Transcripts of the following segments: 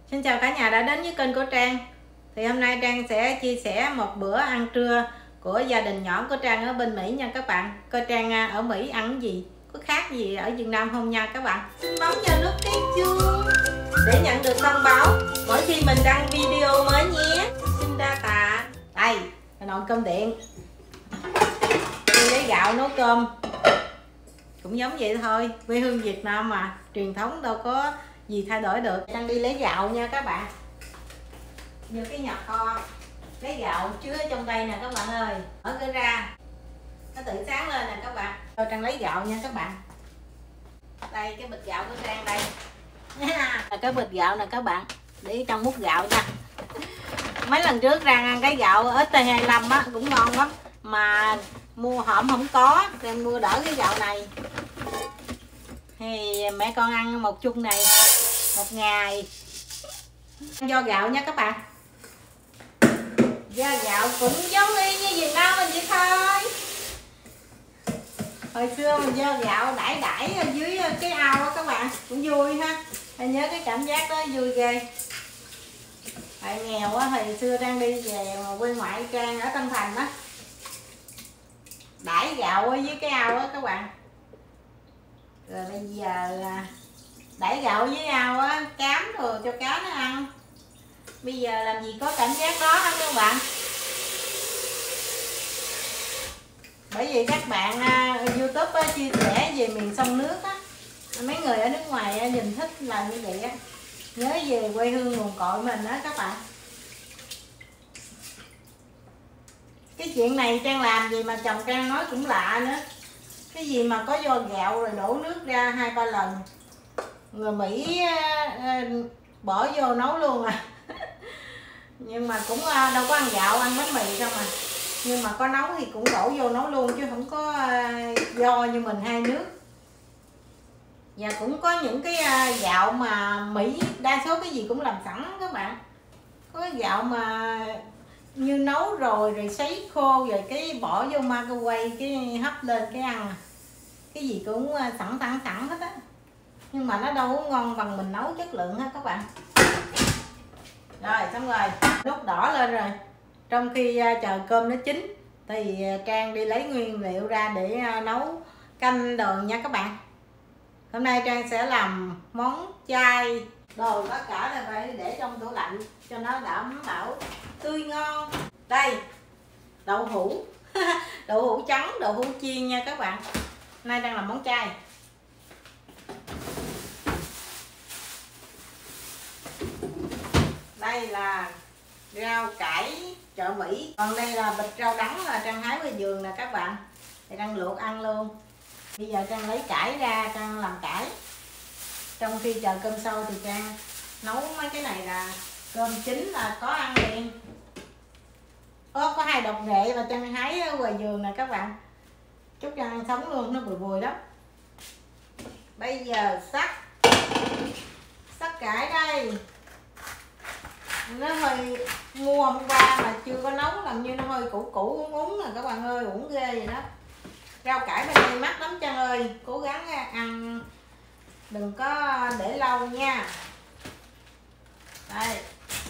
Xin chào cả nhà đã đến với kênh của Trang. Thì hôm nay Trang sẽ chia sẻ một bữa ăn trưa của gia đình nhỏ của Trang ở bên Mỹ nha các bạn. Coi Trang ở Mỹ ăn gì, có khác gì ở Việt Nam không nha các bạn. Xin bấm vào nút cái chuông để nhận được thông báo mỗi khi mình đăng video mới nhé. Xin đa tạ. Đây, nồi cơm điện. Tôi lấy gạo nấu cơm. Cũng giống vậy thôi, quê hương Việt Nam mà, truyền thống đâu có gì thay đổi được. Trang đi lấy gạo nha các bạn. Như cái nhà kho lấy gạo chứa trong đây nè các bạn ơi, mở cửa ra nó tự sáng lên nè các bạn. Rồi Trang lấy gạo nha các bạn. Đây cái bịch gạo của Trang đây cái bịch gạo nè các bạn, để trong múc gạo nha. Mấy lần trước Trang ăn cái gạo ST25 á cũng ngon lắm, mà mua hộm không có, Trang mua đỡ cái gạo này. Thì mẹ con ăn một chung này một ngày. Do gạo nha các bạn. Do gạo cũng giống y như Việt Nam mình vậy thôi. Hồi xưa mình do gạo đãi ở dưới cái ao đó các bạn, cũng vui ha. Anh nhớ cái cảm giác đó vui ghê. Tại nghèo á, hồi xưa Trang đi về quê ngoại Trang ở Tân Thành á, đãi gạo ở dưới cái ao á các bạn. Rồi bây giờ đãi gạo với ao á, cám rồi cho cá nó ăn. Bây giờ làm gì có cảm giác đó hết các bạn. Bởi vì các bạn YouTube chia sẻ về miền sông nước á, mấy người ở nước ngoài nhìn thích làm như vậy á, nhớ về quê hương nguồn cội mình đó các bạn. Cái chuyện này Trang làm gì mà chồng Trang nói cũng lạ nữa. Cái gì mà có vo gạo rồi đổ nước ra 2-3 lần, người Mỹ bỏ vô nấu luôn à. Nhưng mà cũng đâu có ăn gạo, ăn bánh mì không à. Nhưng mà có nấu thì cũng đổ vô nấu luôn, chứ không có vo như mình hai nước. Và cũng có những cái gạo mà Mỹ đa số cái gì cũng làm sẵn các bạn. Có cái gạo mà như nấu rồi sấy khô rồi cái bỏ vô microwave cái hấp lên cái ăn. Cái gì cũng sẵn hết á. Nhưng mà nó đâu có ngon bằng mình nấu chất lượng ha các bạn. Rồi xong rồi, nút đỏ lên rồi. Trong khi chờ cơm nó chín thì Trang đi lấy nguyên liệu ra để nấu canh đồ nha các bạn. Hôm nay Trang sẽ làm món chay. Đồ tất cả là phải để trong tủ lạnh cho nó đảm bảo tươi ngon. Đây, đậu hũ đậu hũ trắng, đậu hũ chiên nha các bạn. Hôm nay đang làm món chay. Đây là rau cải chợ Mỹ. Còn đây là bịch rau đắng là Trang hái ngoài vườn nè các bạn. Thì Trang luộc ăn luôn. Bây giờ Trang lấy cải ra, Trang làm cải. Trong khi chờ cơm sôi thì Trang nấu mấy cái này là cơm chín là có ăn liền. Có 2 độc nghệ mà Trang hái ở ngoài vườn nè các bạn. Chúc Trang ăn sống luôn, nó bùi bùi lắm. Bây giờ sắc cải đây. Nó hơi mua hôm qua mà chưa có nấu, làm như nó hơi cũ úng nè các bạn ơi, uổng ghê vậy đó. Rau cải bên đây mắc lắm Trang ơi, cố gắng ăn đừng có để lâu nha. Đây,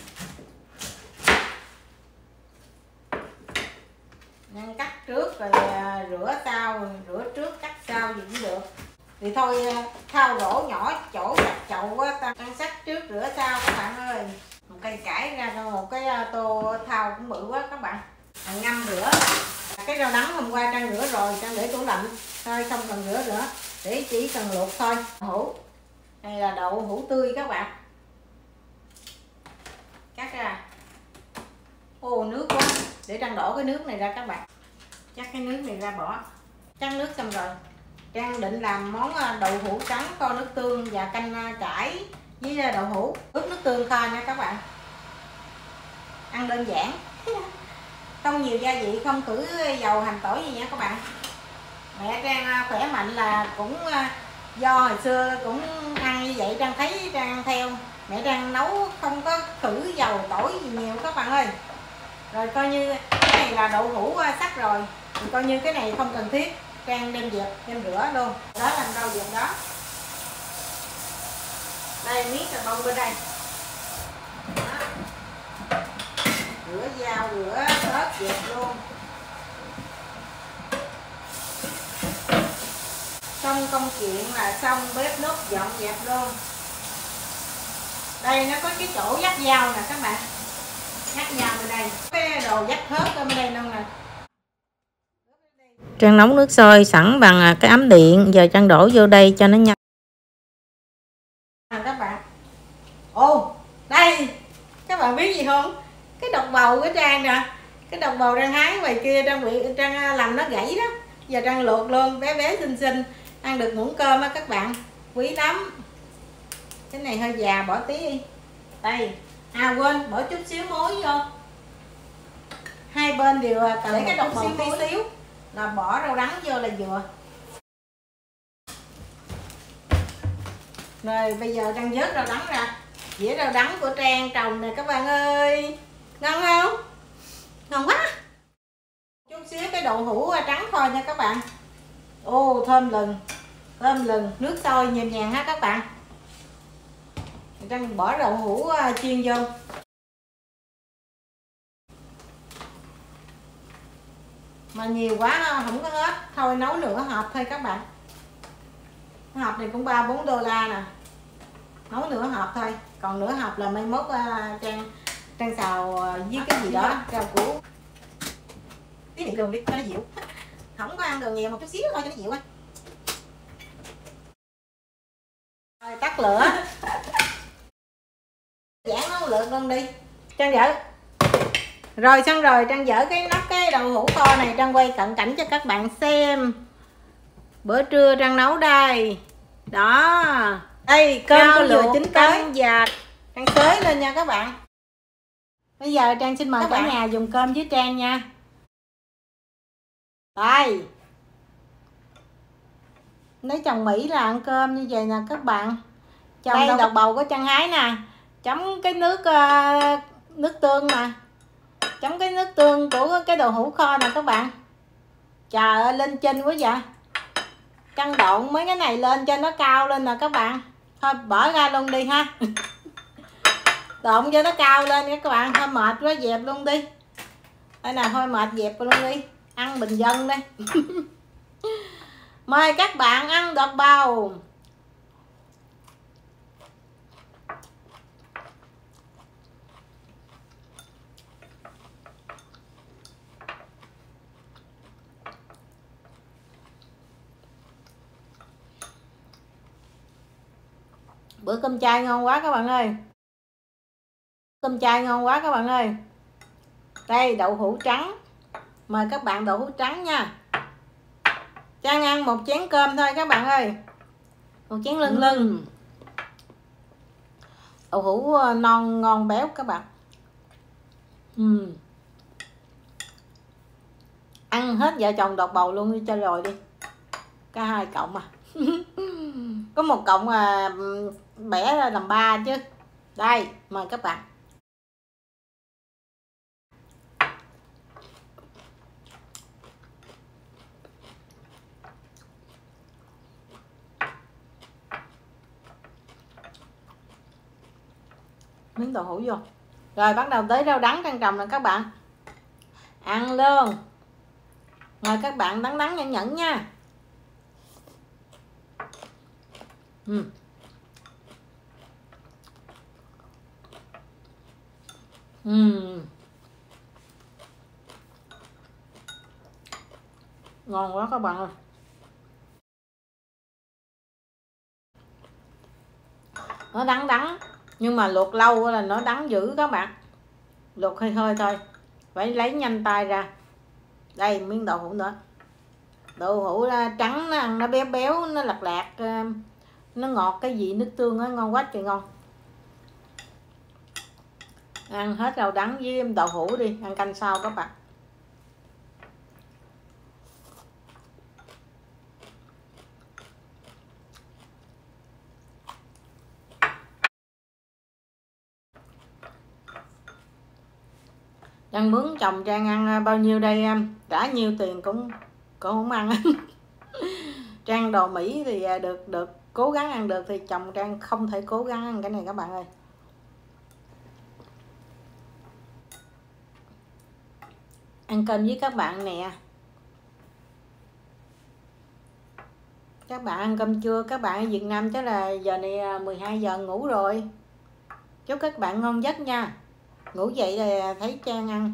nên cắt trước rồi rửa sau, rửa trước cắt sau gì cũng được. Thì thôi thao rổ nhỏ chỗ chặt chậu ta ăn sắc trước rửa sau các bạn ơi. Một cây cải ra một cái tô thau cũng bự quá các bạn. Ngâm rửa. Cái rau đắng hôm qua Trang rửa rồi, Trang để tủ lạnh thôi, không cần rửa nữa, để chỉ cần luộc thôi. Hũ đây là đậu hũ tươi các bạn, cắt ra. Ô nước quá, để Trang đổ cái nước này ra các bạn. Chắc cái nước này ra bỏ. Chắc nước xong rồi Trang định làm món đậu hũ trắng kho nước tương và canh cải với đậu hũ ướp nước tương kho nha các bạn. Ăn đơn giản, không nhiều gia vị, không khử dầu hành tỏi gì nha các bạn. Mẹ Trang khỏe mạnh là cũng do hồi xưa cũng ăn như vậy, Trang thấy Trang ăn theo. Mẹ Trang nấu không có khử dầu tỏi gì nhiều các bạn ơi. Rồi coi như cái này là đậu hũ sắc rồi, thì coi như cái này không cần thiết. Trang đem dẹp, đem rửa luôn. Đó làm đâu dẹp đó. Đây miếng cà bông bên đây. xong công chuyện là xong, bếp núc dọn dẹp luôn. Đây nó có cái chỗ dắt dao nè các bạn, dắt dao bên đây, cái đồ dắt hớt ở bên đây luôn nè. Trang nấu nước sôi sẵn bằng cái ấm điện, giờ Trang đổ vô đây cho nó nhanh. Các bạn, ô đây các bạn biết gì không, cái độc bầu của Trang nè, cái độc bầu Trang hái ngoài kia, Trang làm nó gãy đó, giờ Trang luộc luôn, bé bé xinh xinh, ăn được muỗng cơm á các bạn, quý lắm. Cái này hơi già, bỏ tí đi. Đây, quên bỏ chút xíu muối vô, hai bên đều cần lấy cái độc bầu tí xíu là bỏ rau đắng vô là vừa. Rồi bây giờ Trang vớt rau đắng ra, dĩa rau đắng của Trang trồng nè các bạn ơi, ngon không? Ngon quá. Chút xíu cái đậu hũ trắng thôi nha các bạn. Ô thơm lừng, nước sôi nhèm nhàng ha các bạn. Trang bỏ đậu hũ chiên vô. Mà nhiều quá không có hết, thôi nấu nửa hộp thôi các bạn. Cái hộp này cũng 3-4 đô la nè, nấu nửa hộp thôi, còn nửa hộp là mai mốt Trang xào với cái gì đó, rau củ tí niệm đường đi cho nó dịu, không có ăn đường nhiều, một chút xíu thôi cho nó dịu á. Rồi tắt lửa, giảng nó lượt luôn đi. Trang dở rồi, xong rồi Trang dở cái nắp cái đậu hũ kho này, Trang quay cận cảnh cho các bạn xem. Bữa trưa Trang nấu đây đó, đây cơm vừa chín tới và Trang xới lên nha các bạn. Bây giờ Trang xin mời cả nhà dùng cơm với Trang nha. Đây, lấy chồng Mỹ là ăn cơm như vậy nè các bạn. Chồng đây độc bầu của Trang hái nè, chấm cái nước tương nè, chấm cái nước tương của cái đậu hũ kho nè các bạn. Trời ơi lên trên quá vậy. Trang độn mấy cái này lên cho nó cao lên nè các bạn. Thôi bỏ ra luôn đi ha. Độn cho nó cao lên các bạn. Thôi mệt quá dẹp luôn đi. Đây nè, thôi mệt dẹp luôn đi. Ăn bình dân đây. Mời các bạn ăn độc bầu. Bữa cơm chay ngon quá các bạn ơi. Cơm chay ngon quá các bạn ơi. Đây đậu hũ trắng. Mời các bạn đậu hũ trắng nha. Trang ăn một chén cơm thôi các bạn ơi. Một chén lưng. Đậu hũ non ngon béo các bạn. Ăn hết vợ chồng độc bầu luôn đi cho rồi đi. Cả 2 cọng à. Có 1 cọng bẻ ra làm 3 chứ. Đây, mời các bạn. Miếng đậu hũ vô. Rồi bắt đầu tới rau đắng Trang trồng nè các bạn. Ăn luôn. Mời các bạn đắng đắng nhẫn nhẫn nha. Ngon quá các bạn ơi. Nó đắng đắng nhưng mà luộc lâu là nó đắng dữ các bạn. Luộc hơi hơi thôi, phải lấy nhanh tay ra. Đây miếng đậu hũ nữa. Đậu hũ trắng nó ăn nó béo béo, nó lạc lạc, nó ngọt cái vị nước tương á, ngon quá trời ngon. Ăn hết rau đắng với đậu hũ đi, ăn canh sau các bạn. Trang mướn chồng Trang ăn bao nhiêu đây em, trả nhiêu tiền cũng không ăn. Trang đồ Mỹ thì được cố gắng ăn được, thì chồng Trang không thể cố gắng ăn cái này các bạn ơi. Ăn cơm với các bạn nè. Các bạn ăn cơm trưa, các bạn ở Việt Nam chắc là giờ này 12 giờ ngủ rồi. Chúc các bạn ngon giấc nha. Ngủ dậy là thấy Trang ăn.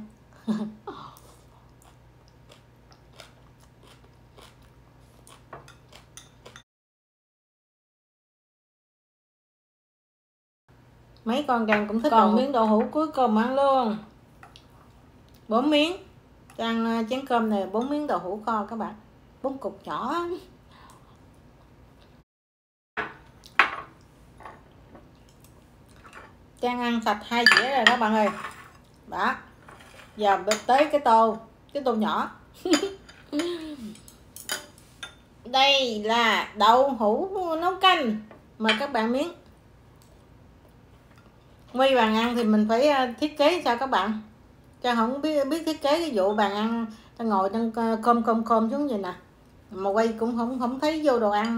Mấy con Trang cũng thích. Còn miếng đậu hũ cuối cùng ăn luôn. 4 miếng. Trang chén cơm này 4 miếng đậu hũ kho các bạn. 4 cục nhỏ. Trang ăn sạch 2 dĩa rồi đó bạn ơi. Đó. Giờ tới cái tô nhỏ. Đây là đậu hũ nấu canh. Mời các bạn miếng. Quy bàn ăn thì mình phải thiết kế sao các bạn. Trang không biết thiết kế cái vụ bàn ăn. Ta ngồi trong cơm xuống vậy nè. Mà quay cũng không thấy vô đồ ăn.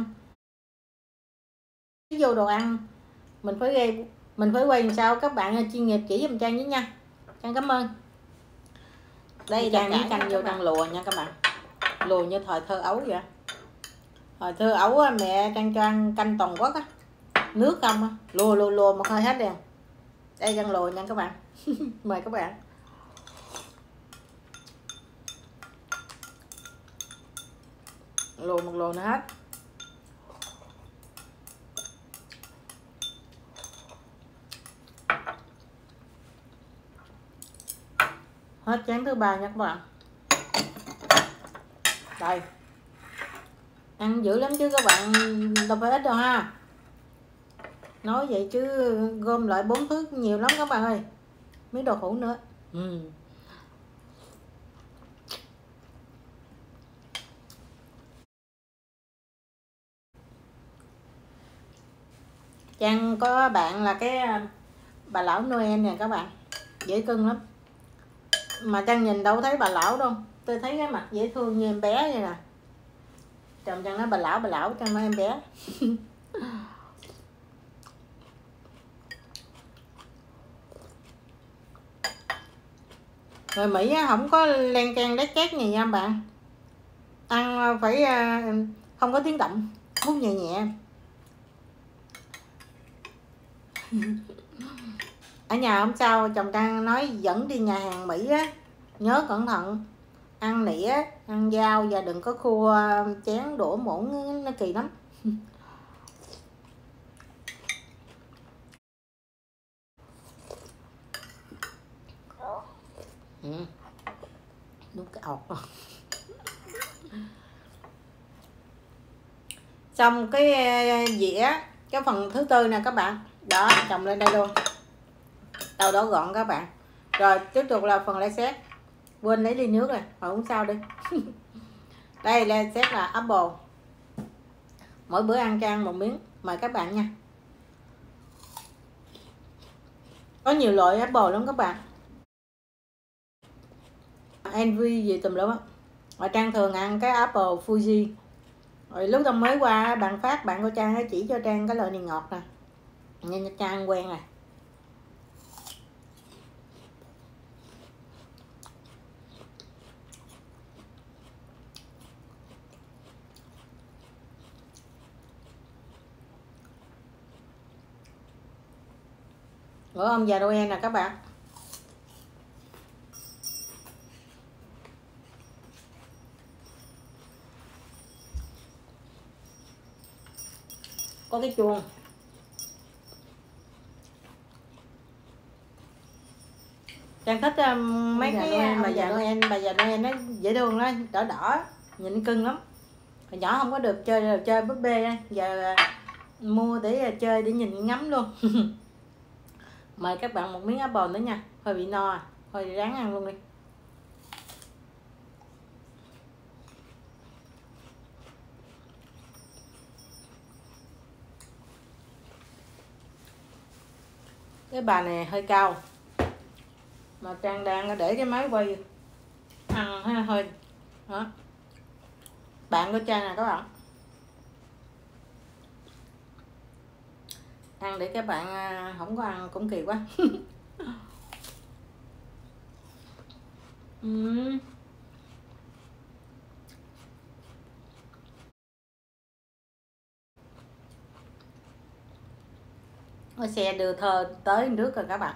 Mình phải quay làm sao các bạn chuyên nghiệp chỉ giùm Trang với nha. Trang cảm ơn. Đây là miếng canh vô đang lùa nha các bạn. Lùa như thời thơ ấu vậy. Thời thơ ấu mẹ Trang cho ăn canh toàn quốc á. Nước không á. Lùa một hơi hết liền. Đây đang lùa nha các bạn. Mời các bạn. Lùa một lùa nữa hết. Hết chén thứ 3 nha các bạn. Đây. Ăn dữ lắm chứ các bạn, đâu phải ít đâu ha. Nói vậy chứ gom lại 4 thứ nhiều lắm các bạn ơi. Miếng đậu hũ nữa. Trang có bạn là cái bà lão Noel nè các bạn. Dễ cưng lắm. Mà Trang nhìn đâu thấy bà lão đâu. Tôi thấy cái mặt dễ thương như em bé vậy nè. Chồng Trang nói bà lão Trang nói em bé. Người Mỹ không có len can đét chét gì nha bạn. Ăn phải không có tiếng động, mút nhẹ nhẹ. Ở nhà hôm sau chồng Trang nói dẫn đi nhà hàng Mỹ á, nhớ cẩn thận, ăn nĩa, ăn dao và đừng có khua chén đũa muỗng, nó kỳ lắm. Đúng cái ọc. Xong cái dĩa, cái phần thứ tư nè các bạn. Đó, chồng lên đây luôn. Đầu đó gọn các bạn. Rồi tiếp tục là phần lai xét. Quên lấy ly nước rồi, hồi uống sao đi. Đây lai xét là apple. Mỗi bữa ăn cho ăn một miếng. Mời các bạn nha. Có nhiều loại apple lắm các bạn. Envy gì tùm lum á. Mà Trang thường ăn cái apple Fuji. Rồi lúc Trang mới qua bạn Phát, bạn của Trang nó chỉ cho Trang cái loại này ngọt nè. Nên Trang ăn quen rồi. Bữa ông già Noel nè các bạn. Có cái chuông. Trang thích mấy cái bà già Noel nó dễ thương đó, đỏ đỏ, nhìn cưng lắm. Hồi nhỏ không có được chơi búp bê, giờ mua để chơi để nhìn ngắm luôn. Mời các bạn một miếng apple nữa nha. Hơi bị no, thôi ráng ăn luôn đi. Cái bàn này hơi cao. Mà Trang đang để cái máy quay ăn hơi đó. Bạn của Trang nè các bạn. Ăn để các bạn không có ăn cũng kỳ quá. Xe đưa thơ tới nước rồi các bạn.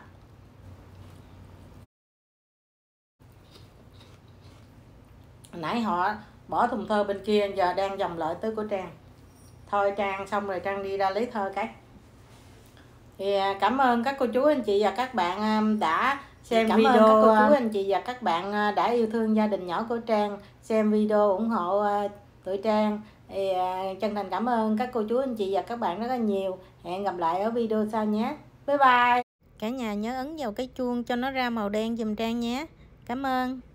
Nãy họ bỏ thùng thơ bên kia, giờ đang vòng lại tới của Trang. Thôi Trang xong rồi Trang đi ra lấy thơ cái. Thì cảm ơn các cô chú anh chị và các bạn đã xem video. Cảm ơn các cô chú anh chị và các bạn đã yêu thương gia đình nhỏ của Trang, xem video ủng hộ tụi Trang. Thì chân thành cảm ơn các cô chú anh chị và các bạn rất là nhiều. Hẹn gặp lại ở video sau nhé. Bye bye. Cả nhà nhớ ấn vào cái chuông cho nó ra màu đen giùm Trang nhé. Cảm ơn.